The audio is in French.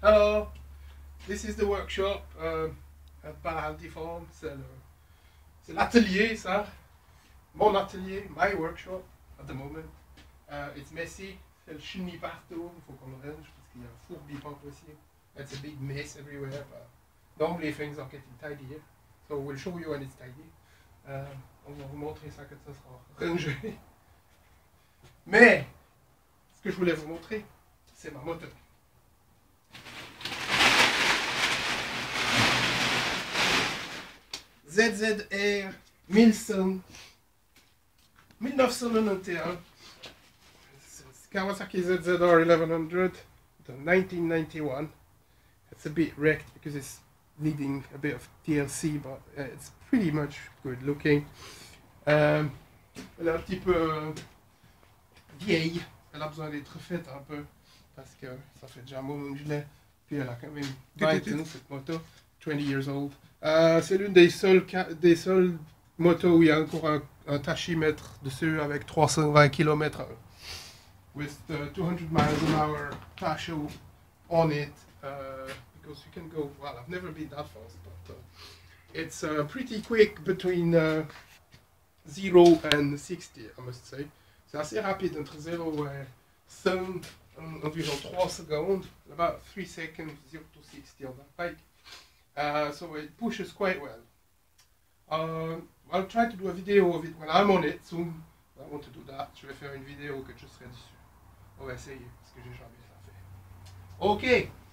Hello, this is the workshop at Bâle-Altiforme. C'est l'atelier, ça. Mon atelier, my workshop at the moment. It's messy, c'est le chenille partout, il faut qu'on le range parce qu'il y a un fourbi pas possible. It's a big mess everywhere, but normally things are getting tidy here. So we'll show you when it's tidy. On va vous montrer ça quand ça sera rangé. Mais, ce que je voulais vous montrer, c'est ma moto. ZZR 1991. Kawasaki ZZR 1100, 1991. It's a bit wrecked because it's needing a bit of TLC, but it's pretty much good looking. Elle est un petit peu vieille, elle a besoin d'être faite un peu parce que ça fait déjà un moment que je l'ai. Puis elle a quand même 20 ans cette moto, 20 years old. C'est l'une des seules motos où il y a encore un tachymètre dessus avec 320 km/h. With 200 miles an hour tacho on it, because you can go, well, I've never been that fast, but it's pretty quick between 0 and 60, I must say. C'est assez rapide entre 0 et 100, environ 3 secondes, about 3 seconds, 0 to 60 on that bike. So it pushes quite well. I'll try to do a video of it when I'm on it soon. I want to do that. Je vais faire une vidéo que je serai dessus. On va essayer, parce que j'ai jamais ça fait. Ok.